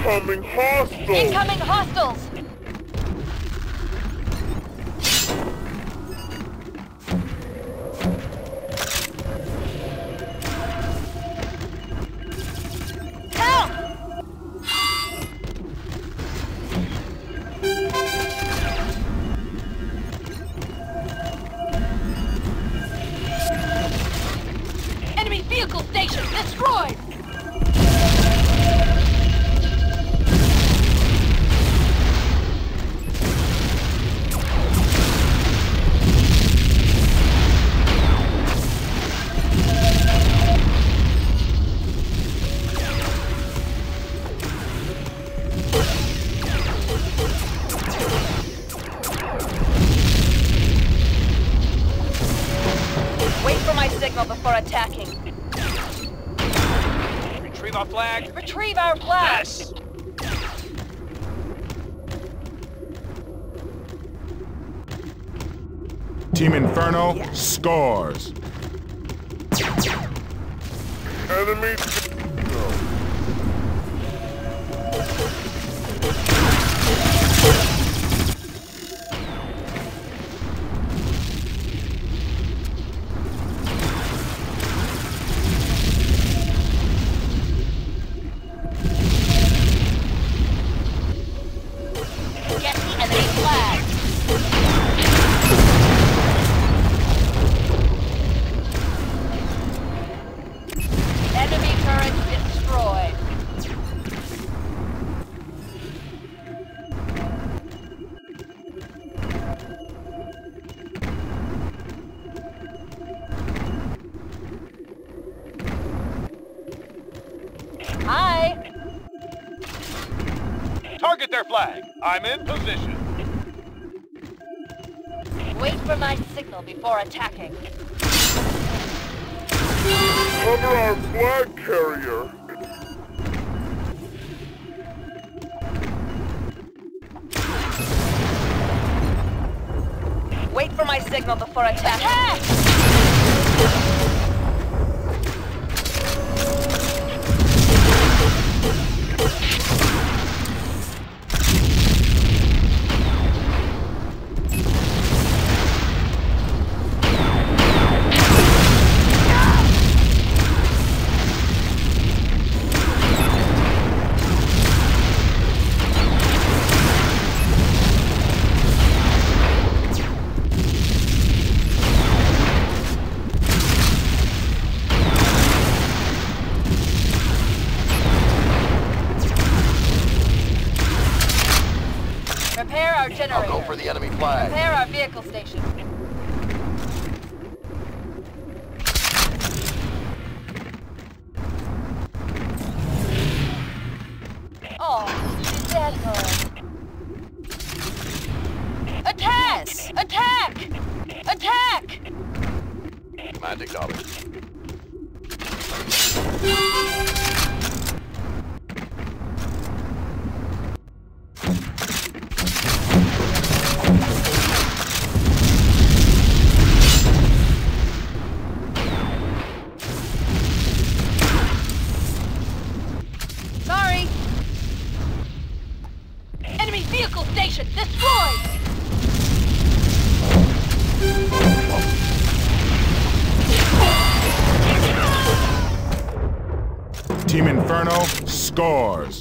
Incoming hostiles! Incoming hostiles! Help! Enemy vehicle station destroyed! Wait for my signal before attacking. Retrieve our flag. Retrieve our flag! Yes! Team Inferno scores. Enemy... Get the enemy flag! Enemy turret destroyed. Hi! Target their flag. I'm in position. Wait for my signal before attacking. Cover our flag carrier! Wait for my signal before attacking. Attack! Repair our generator. I'll go for the enemy flag. Repair our vehicle station. Oh, she's dead, huh? Attack! Attack! Attack! Command acknowledged. Sorry! Enemy vehicle station destroyed! Team Inferno scores.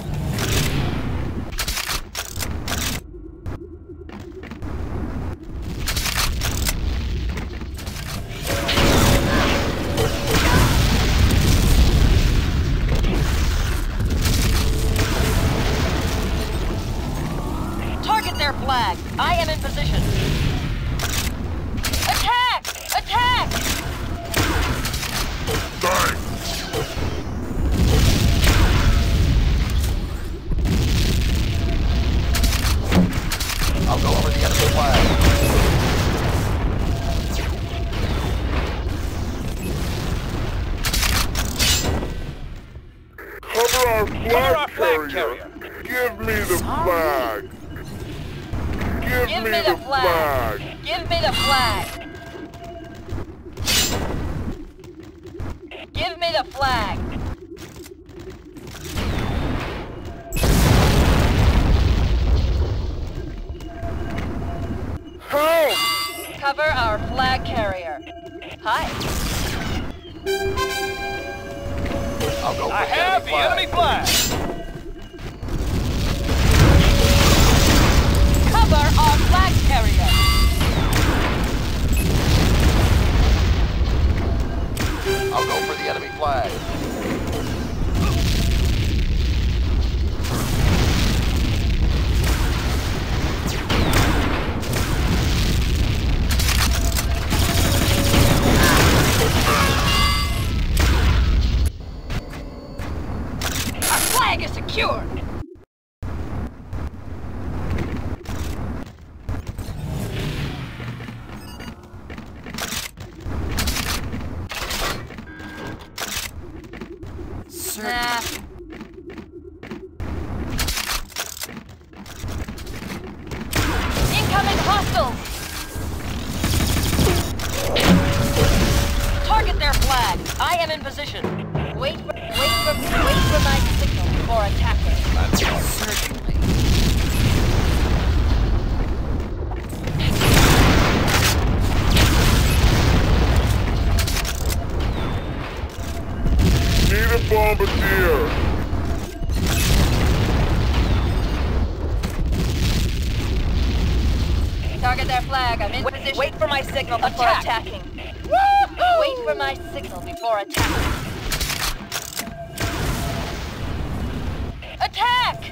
Target their flag. I am in position. Attack! Attack! Thanks! I'll go over the enemy flag. Cover our Cover our flag flag carrier! carrier. Give me the flag! Give me the flag! Give me the flag! Give me the flag! our flag carrier. Hi. I'll go for I have the enemy flag. Cover our flag carrier. I'll go for the enemy flag. Our flag is secured. Nah. Incoming hostiles! Target their flag. I am in position. Wait for my signal before attacking. Certainly. Need a bombardier. Target their flag. I'm in position. Wait for my signal before attacking. Wait for my signal before attacking. Attack!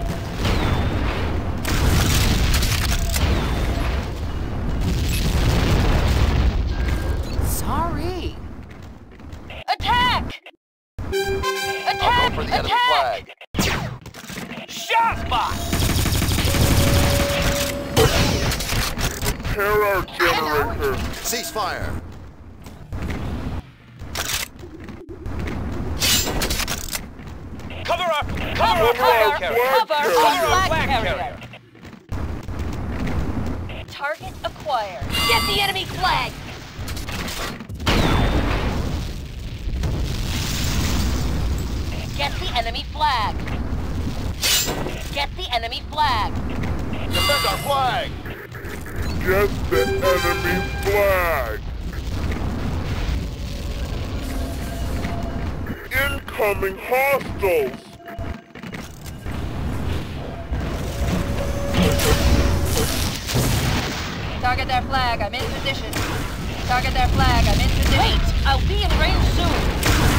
Sorry. Attack! Attack! I'll go for the enemy flag. Shot spot! Repair our generator. Ceasefire. Cover our flag carrier. Cover our flag flag carrier. Target acquired. Get the enemy flag! Get the enemy flag! Get the enemy flag! Defend our flag. Get the enemy flag. Incoming hostiles. Target their flag, I'm in position. Target their flag, I'm in position. Wait! I'll be in range soon!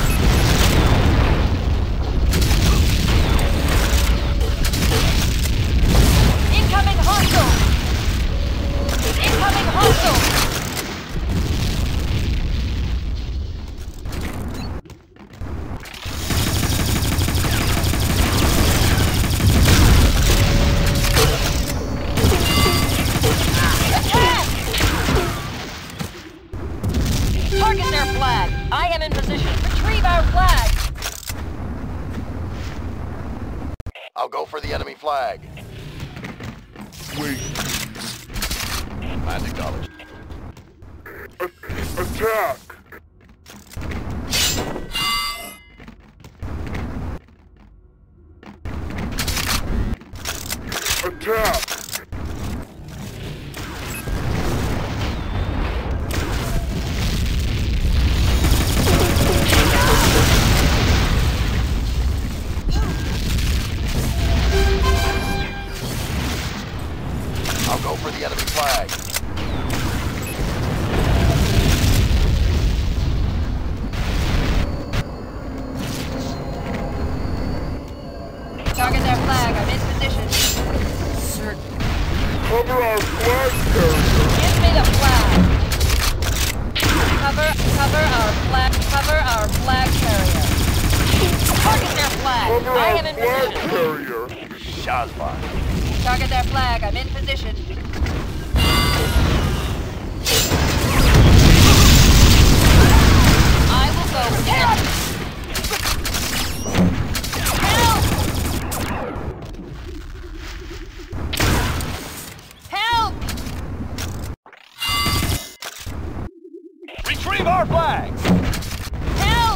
Incoming hostile! Incoming hostile! Attack! Target their flag. I am in position. Retrieve our flag. I'll go for the enemy flag. Wait. Magic knowledge. Attack. Attack. I'll go for the enemy flag. Target their flag. I'm in position. Certain. Cover our flag carrier. Give me the flag. Cover our flag. Cover our flag carrier. Target their flag. Cover I our am in flag position. carrier. Shot spot. Target their flag. I'm in position. I will go. Help! Help! Help! Retrieve our flag. Help!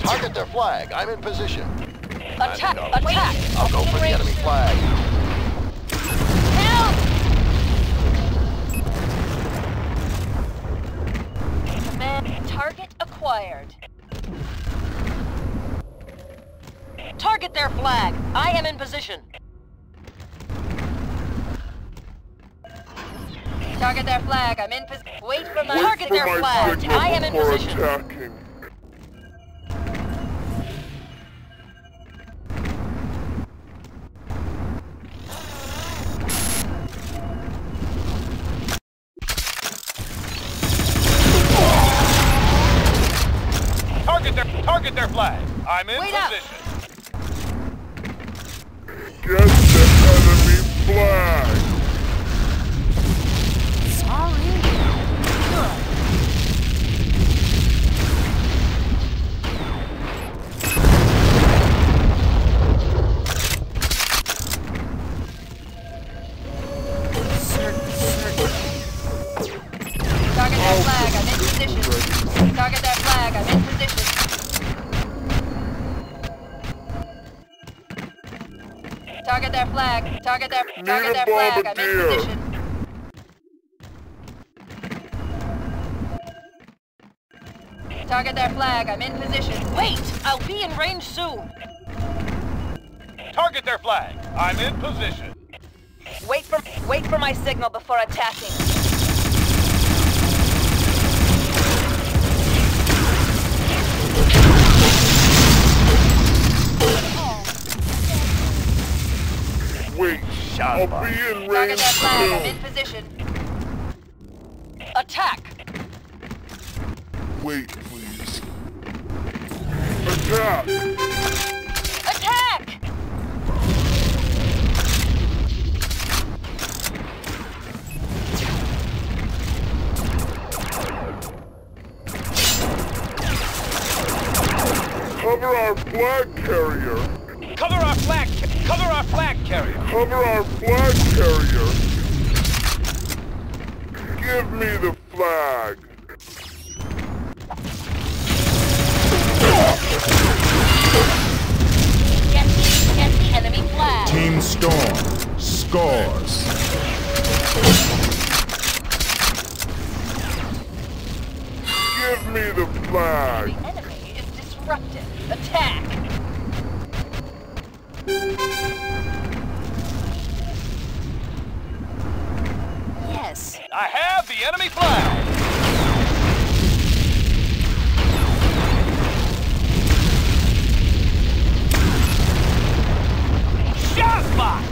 Target their flag. I'm in position. Attack! Attack! I'll go for the enemy flag. Help! Command target acquired. Target their flag. I am in position. Target their flag. I'm in position. Wait for my target their flag. I am in position. Attacking. Target their flag. I'm in position. Get the enemy flag. Sorry. Target that flag. I'm in position. Target that flag. I'm in position. Target their flag. Target their flag. I'm in position. Target their flag. I'm in position. Wait! I'll be in range soon. Target their flag. I'm in position. Wait for my signal before attacking. Wait, I'll be in Target range that flag. I'm soon. in position. Attack! Wait, please. Attack! Attack! Cover our flag carrier! Cover our flag carrier. Cover our flag carrier! Give me the flag! Get the enemy flag! Team Storm scores. Give me the flag! The enemy is disrupted. Attack! Yes. I have the enemy flag. Shot box.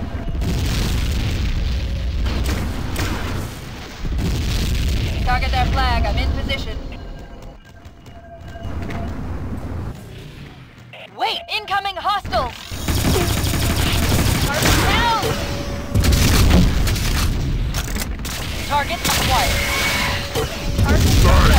Target their flag. I'm in position. Wait! Incoming hostiles! Target down! Target acquired. Target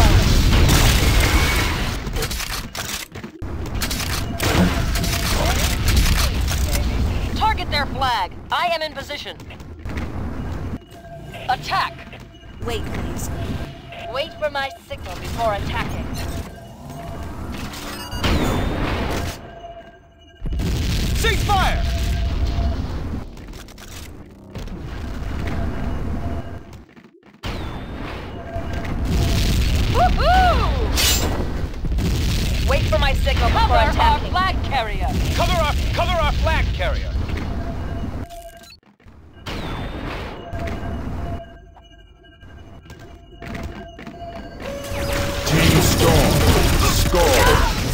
down. Target their flag. I am in position. Attack! Wait, please. Wait for my signal before attacking. Ceasefire! Woohoo! Wait for my signal before attacking. Cover our flag carrier. Cover our flag carrier. Team Storm scores.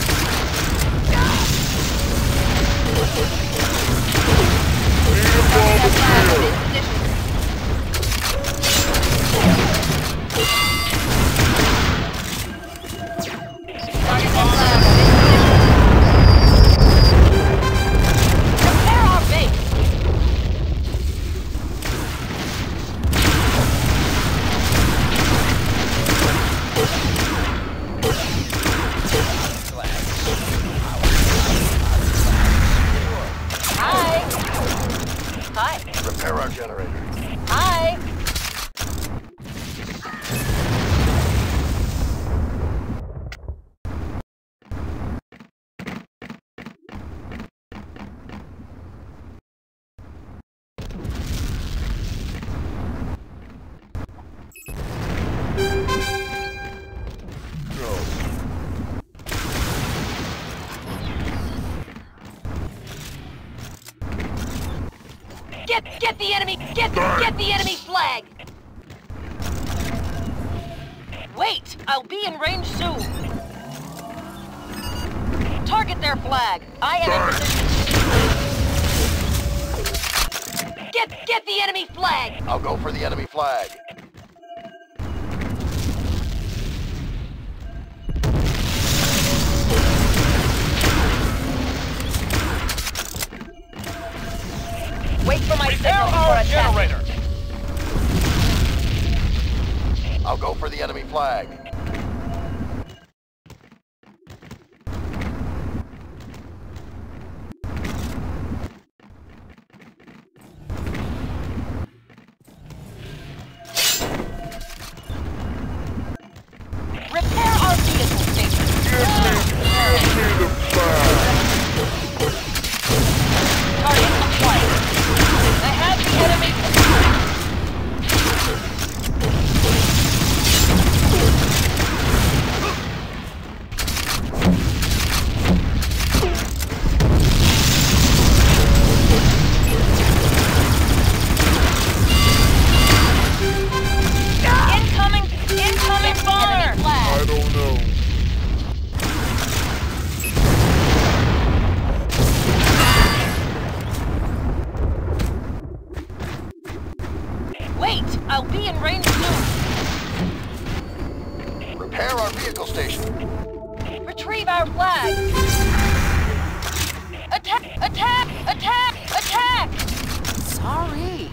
Repair our generator. Hi! Get the enemy! Get the enemy flag! Wait! I'll be in range soon! Target their flag! I am in position! Get the enemy flag! I'll go for the enemy flag. Wait for my Repair signal before our attacking. generator. I'll go for the enemy flag. Repair our vehicle station. Give me the flag. Target acquired. I have the enemy. Incoming bomber. I don't know. Wait, I'll be in range soon. Repair our vehicle station. Retrieve our flag. Attack! Attack! Attack! Attack! Sorry.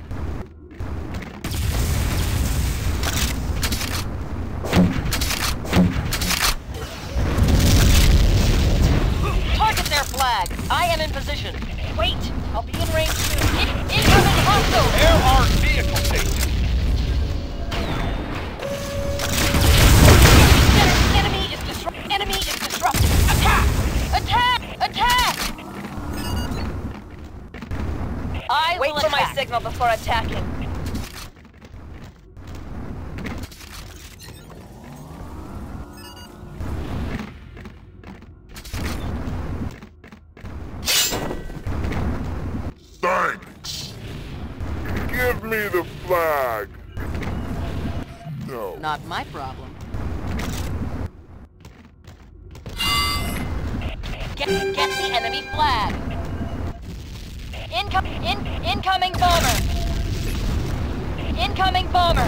Target their flag. I am in position. Wait, I'll be in range soon. Incoming hostile! Repair our vehicle station. Enemy is disrupted. Attack! Attack! Attack! I wait for my signal before attacking. Thanks. Give me the flag. No. Not my problem. Get the enemy flag. Incoming bomber. Incoming bomber.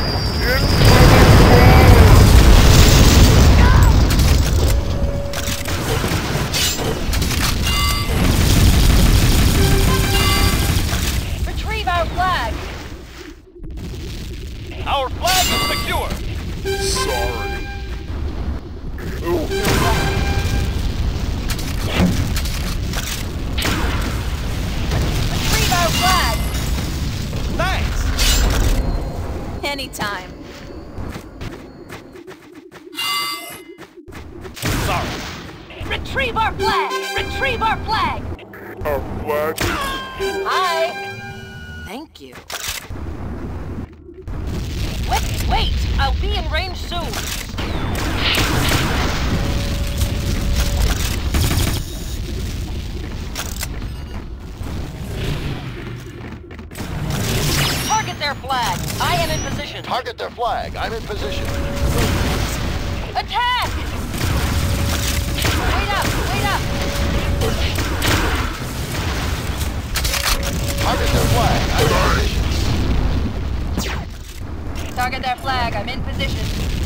Retrieve our flag. Our flag is secure. Sorry. Oh. Retrieve our flag. Thanks. Anytime. Sorry. Retrieve our flag. Retrieve our flag. Our flag is... Hi. Thank you. Wait! I'll be in range soon. Target their flag. I am in position. Target their flag. I'm in position. Attack! Wait up! Wait up! Target their flag. I'm in position. Target their flag. I'm in position.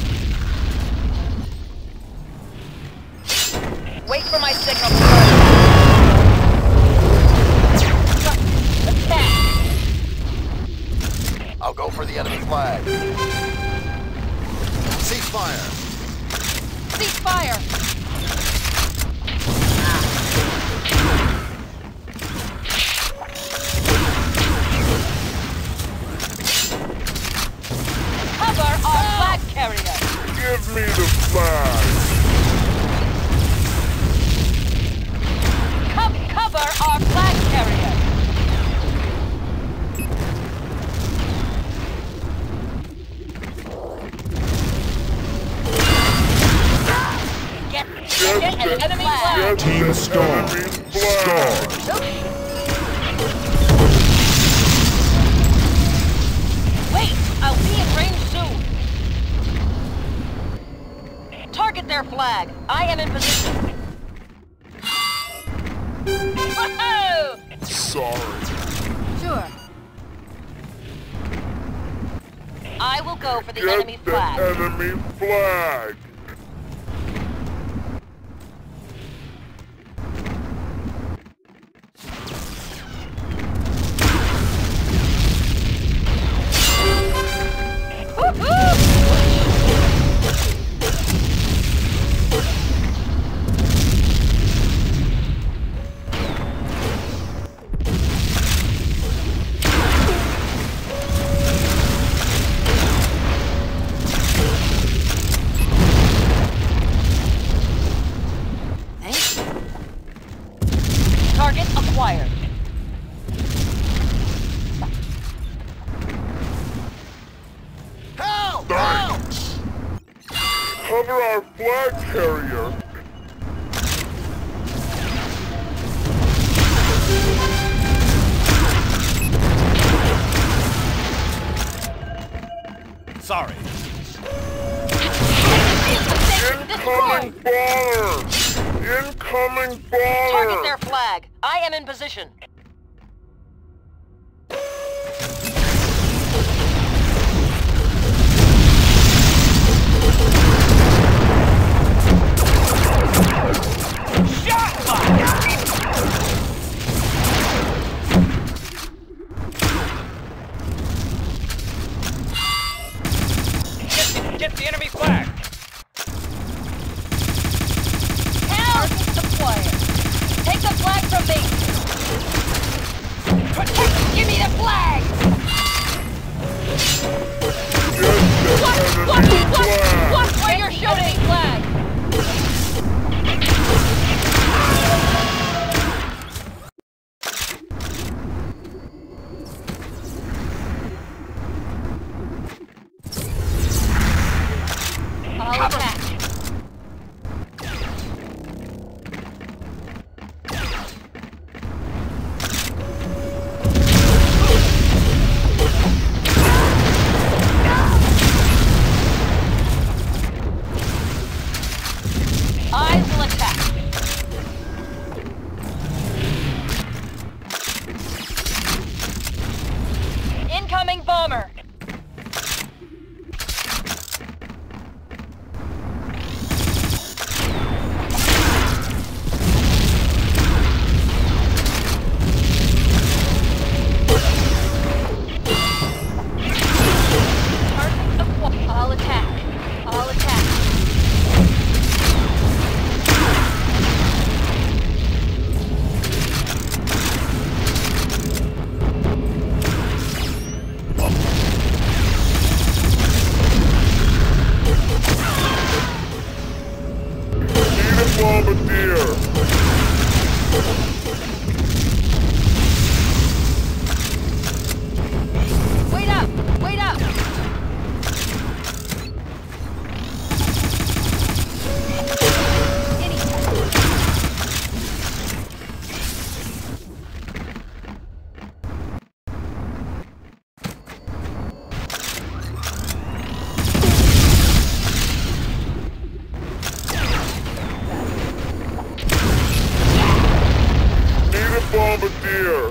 Wait for my signal. Attack! I'll go for the enemy flag. Cease fire. Cease fire! Cover our flag carrier! Give me the flag. Cover our flag carrier! Get an enemy flag! Team Storm. Score. Target their flag. I am in position. Woohoo! Sorry. Sure. I will go for the Get enemy the flag. enemy flag. Target acquired. Help! Thanks. Cover our flag carrier. Sorry. Incoming baller! Incoming baller! Target their flag. I am in position. Get the enemy flag. Help! Acquired. Take the flag from me. Give me the flag. Get the enemy flag! What? Where you're shooting me flag? I'll attack. I will attack. Incoming bomber. I'll attack. I'll attack. Need a bombardier! Wait up! Wait up! Need a bombardier!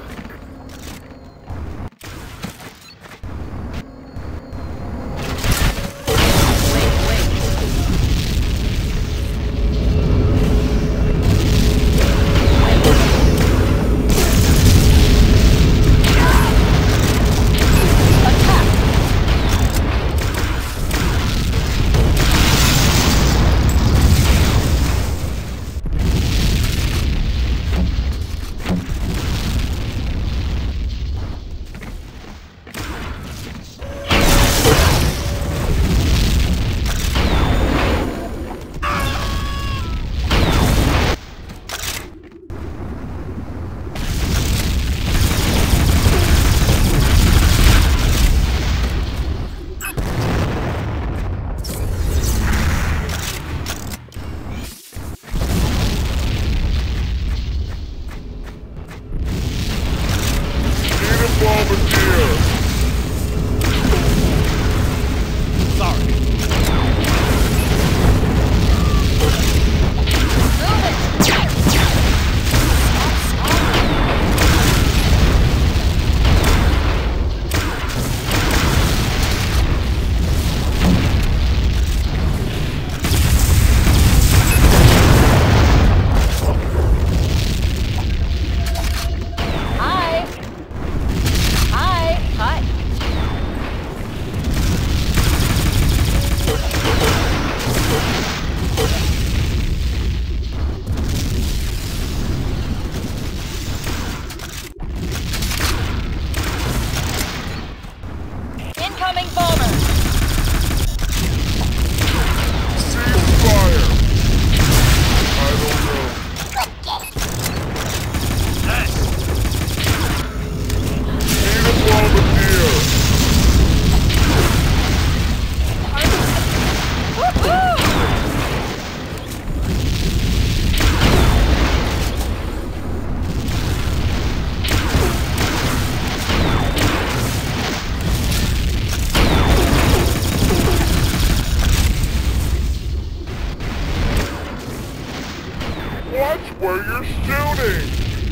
Watch where you're shooting!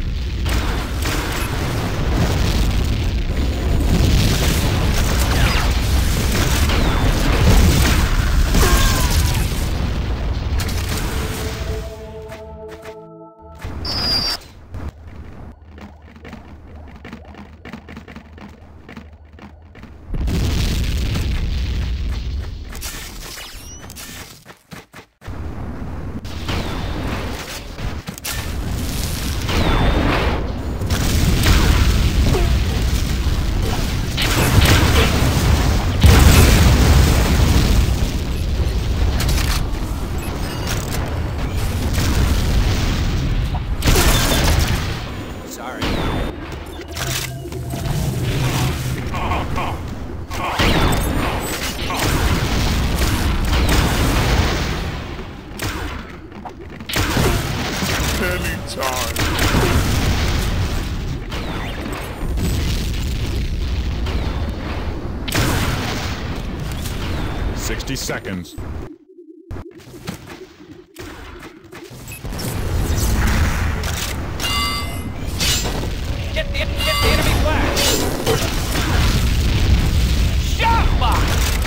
Anytime. 60 seconds. Get the enemy flag! Shot box!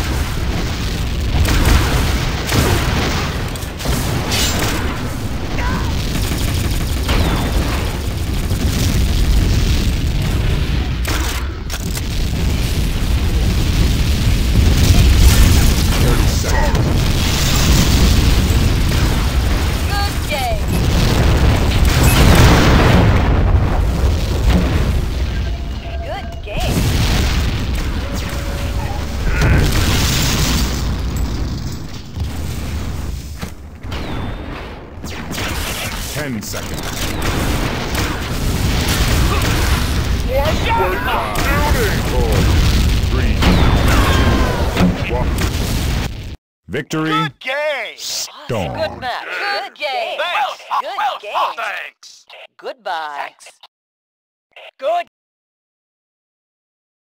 Good game. Good game. 10 seconds. Watch where you're shooting! 4, 3, 2, 1. Victory. Good game! Storm. Good match. Good game. Thanks! Good game. Thanks! Goodbye. Good